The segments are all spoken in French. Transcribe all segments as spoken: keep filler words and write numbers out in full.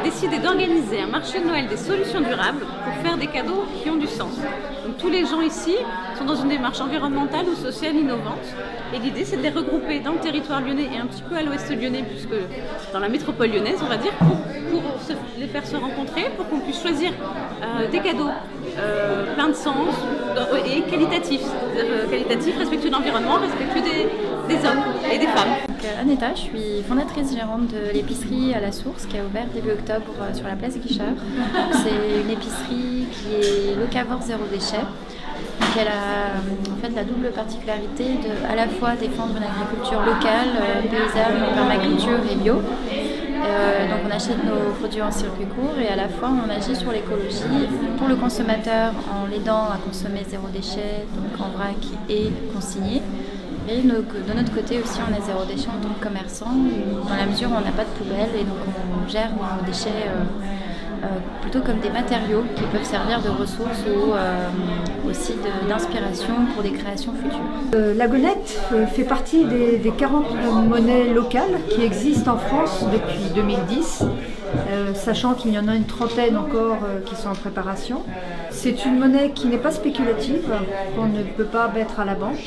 décidé d'organiser un marché de Noël des solutions durables pour faire des cadeaux qui ont du sens. Donc tous les gens ici sont dans une démarche environnementale ou sociale innovante. Et l'idée, c'est de les regrouper dans le territoire lyonnais et un petit peu à l'ouest lyonnais, puisque dans la métropole lyonnaise, on va dire, pour, pour se, les faire se rencontrer, pour qu'on puisse choisir euh, des cadeaux euh, pleins de sens et qualitatifs, euh, qualitatifs, respectueux de l'environnement, respectueux des, des hommes et des femmes. Donc, euh, Aneta, je suis fondatrice gérante de l'épicerie à la Source qui a ouvert début octobre euh, sur la place Guichard. C'est une épicerie qui est locavore zéro déchet. Donc elle a en fait la double particularité de à la fois défendre une agriculture locale, euh, paysanne, permaculture et bio. Euh, donc on achète nos produits en circuit court et à la fois on agit sur l'écologie pour le consommateur en l'aidant à consommer zéro déchet, donc en vrac et consigné. Et de notre côté aussi on est zéro déchet en tant que commerçant, dans la mesure où on n'a pas de poubelle et donc on gère nos déchets euh, Euh, plutôt comme des matériaux qui peuvent servir de ressources ou euh, aussi d'inspiration pour des créations futures. Euh, la Gonette euh, fait partie des, des quarante monnaies locales qui existent en France depuis deux mille dix, euh, sachant qu'il y en a une trentaine encore euh, qui sont en préparation. C'est une monnaie qui n'est pas spéculative, qu'on ne peut pas mettre à la banque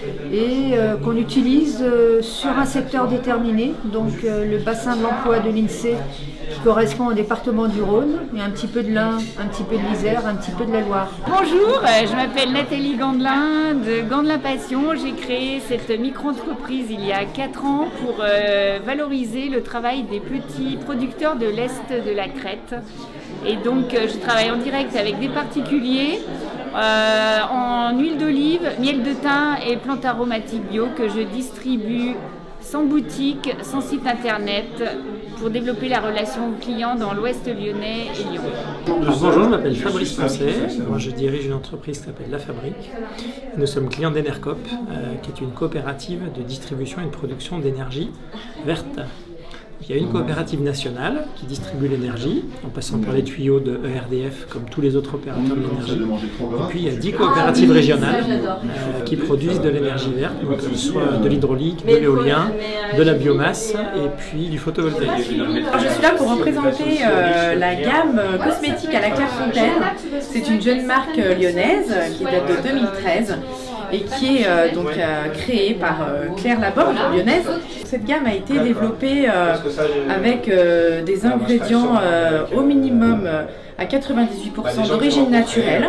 et euh, qu'on utilise euh, sur un secteur déterminé, donc euh, le bassin de l'emploi de l'INSEE qui correspond au département du Rhône, et un petit peu de l'Ain, un petit peu de l'Isère, un petit peu de la Loire. Bonjour, je m'appelle Nathalie Gandelin de Gandelin Passion. J'ai créé cette micro-entreprise il y a quatre ans pour euh, valoriser le travail des petits producteurs de l'Est de la Crète. Et donc je travaille en direct avec des particuliers euh, en huile d'olive, miel de thym et plantes aromatiques bio que je distribue sans boutique, sans site internet, pour développer la relation client dans l'ouest lyonnais et Lyon. Bonjour, je m'appelle Fabrice Poncet, moi je dirige une entreprise qui s'appelle La Fabrique. Nous sommes clients d'Enercop, euh, qui est une coopérative de distribution et de production d'énergie verte. Il y a une coopérative nationale qui distribue l'énergie, en passant par les tuyaux de E R D F comme tous les autres opérateurs de l'énergie. Et puis il y a dix coopératives régionales euh, qui produisent de l'énergie verte, donc soit de l'hydraulique, de l'éolien, de la biomasse et puis du photovoltaïque. Je suis là pour représenter euh, la gamme cosmétique à la Clairefontaine. C'est une jeune marque lyonnaise qui date de deux mille treize. Et qui est euh, donc euh, créée par euh, Claire Laborde, lyonnaise. Cette gamme a été développée euh, avec euh, des ingrédients euh, au minimum euh, à quatre-vingt-dix-huit pour cent d'origine naturelle.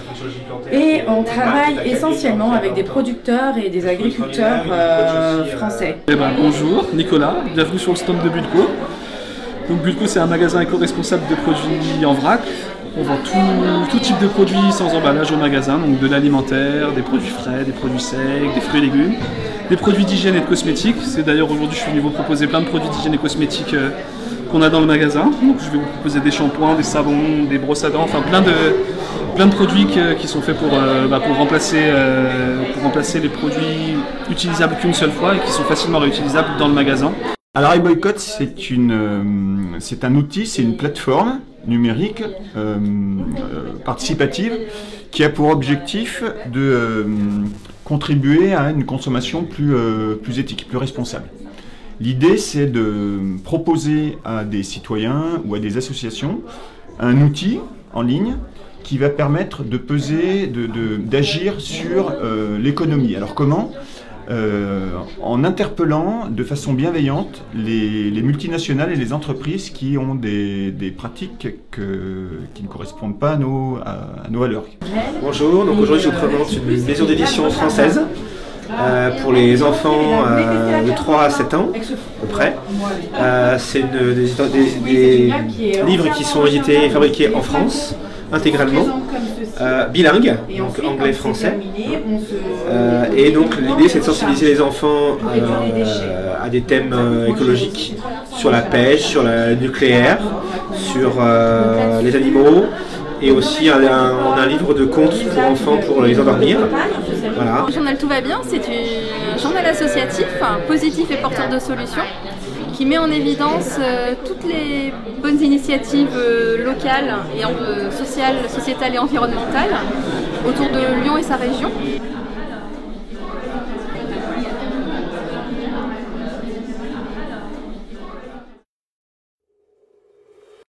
Et on travaille essentiellement avec des producteurs et des agriculteurs euh, français. Eh ben, bonjour, Nicolas, bienvenue sur le stand de Bulco. Donc Bulco, c'est un magasin éco-responsable de produits en vrac. On vend tout, tout type de produits sans emballage au magasin, donc de l'alimentaire, des produits frais, des produits secs, des fruits et légumes, des produits d'hygiène et de cosmétiques. C'est d'ailleurs aujourd'hui je suis venu vous proposer plein de produits d'hygiène et cosmétiques euh, qu'on a dans le magasin. Donc je vais vous proposer des shampoings, des savons, des brosses à dents, enfin plein de, plein de produits que, qui sont faits pour, euh, bah, pour, remplacer, euh, pour remplacer les produits utilisables qu'une seule fois et qui sont facilement réutilisables dans le magasin. Alors iBoycott, c'est euh, c'est un outil, c'est une plateforme numérique euh, euh, participative qui a pour objectif de euh, contribuer à une consommation plus, euh, plus éthique, plus responsable. L'idée, c'est de proposer à des citoyens ou à des associations un outil en ligne qui va permettre de peser, de, de, d'agir sur euh, l'économie. Alors comment ? Euh, en interpellant de façon bienveillante les, les multinationales et les entreprises qui ont des, des pratiques que, qui ne correspondent pas à nos, à, à nos valeurs. Bonjour, donc aujourd'hui je vous présente une maison d'édition française euh, pour les enfants euh, de trois à sept ans à peu près. Euh, C'est des, des, des livres qui sont édités et fabriqués en France intégralement, euh, bilingue, donc anglais-français. Euh, et donc l'idée c'est de sensibiliser les enfants euh, à des thèmes euh, écologiques, sur la pêche, sur le nucléaire, sur euh, les animaux, et aussi un, un, on a un livre de contes pour enfants pour les endormir. Voilà. Le journal Tout va bien, c'est un journal associatif, positif et porteur de solutions, qui met en évidence euh, toutes les bonnes initiatives euh, locales et euh, sociales, sociétales et environnementales autour de Lyon et sa région.